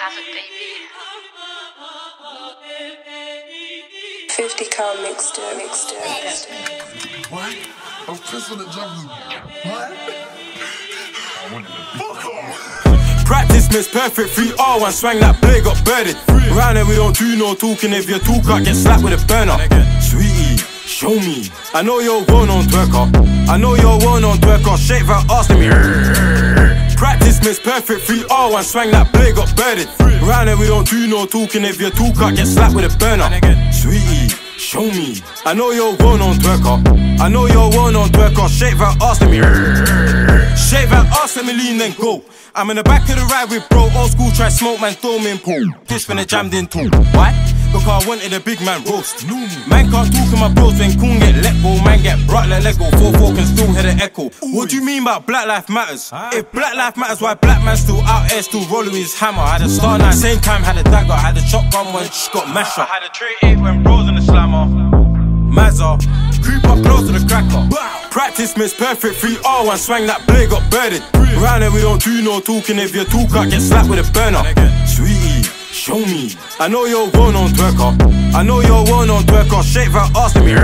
have it, baby. 50 cal mixed it. What? I'm pissing the jungle. What? I want to fuck off. Practice makes perfect, 3R1, swang that blade, got birded. Round here we don't do no talking, if you talk I get slapped with a burner. Sweetie, show me. I know you're well-known twerker. I know you're well-known twerker. Shake that ass to me. Practice makes perfect, 3R1, swang that blade, got birded. Round here we don't do no talking, if you talk I get slapped with a burner. Sweetie, show me. I know you're well-known twerker. I know you're well-known twerker. Shake that ass to me. Shake that ass, let me lean then go. I'm in the back of the ride with bro. Old school try smoke, man, throw me in pool. This when it jammed in too. Why? Because I wanted a big man roast. Man can't talk to my bros when coon get let go. Man get brought like Lego. 4-4 can still hear the echo. What do you mean about Black Life Matters? If Black Life Matters, why black man still out here, still rolling with his hammer? I had a star 9, same time had a dagger. I had a shotgun when she got mashed up. I had a tray 8 when bros in the slammer. Mazza, creep up close to the cracker. Practice makes perfect, 3R1, swang that blade, got birded. Round here we don't do no talking, if you talk I get slapped with a burner. Sweetie, show me. I know you're well-known twerker. I know you're well-known twerker. Shake that ass to me.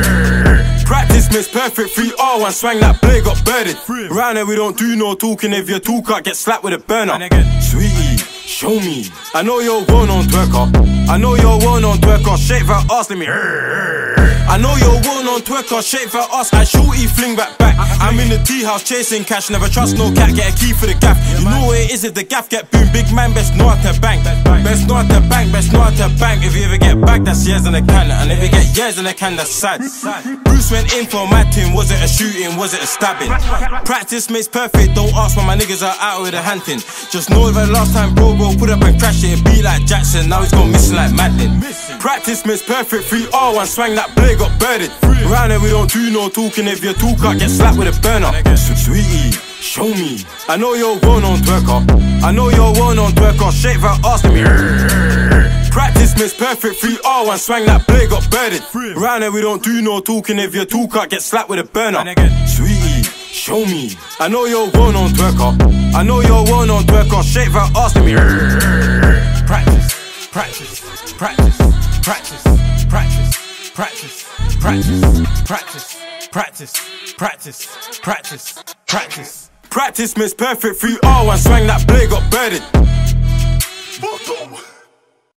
Practice makes perfect, 3R1, swang that blade, got birded. Round here we don't do no talking, if you talk I get slapped with a burner. Sweetie, show me. I know you're well-known twerker. I know you're well-known twerker. Shake that ass to me. I know you're well-known twerker. Shake that ass. I shorty fling back. I'm in the tea house chasing cash. Never trust no cat. Get a key for the gaff. You know what it is if the gaff get boom. Big man best know how to bank. Best know how to bank. Best know how to bank. If you ever get back, that's years in the can. And if you get years in the can, that's sad. Bruce went in for my team. Was it a shooting? Was it a stabbing? Practice makes perfect. Don't ask when my niggas are out with a hunting. Just know that last time bro put up and crash it. It be like Jackson. Now he's gone missing like Madden. Practice makes perfect. 3R1, swang that blade, got birded. Round here we don't do no talking, if you talk I get slapped with a burner. Sweetie, show me. I know you're well-known twerker. I know you're well-known twerker. Shake that ass to me. Practice makes perfect, 3R1, swang that blade, got birded. Round here we don't do no talking, if you talk I get slapped with a burner. Sweetie, show me. I know you're well-known twerker. I know you're well-known twerker. Shake that ass to me. Practice, practice, practice, practice, practice. Practice, practice, practice, practice, practice, practice, practice. Practice makes perfect, 3R1, swang that blade, got birded.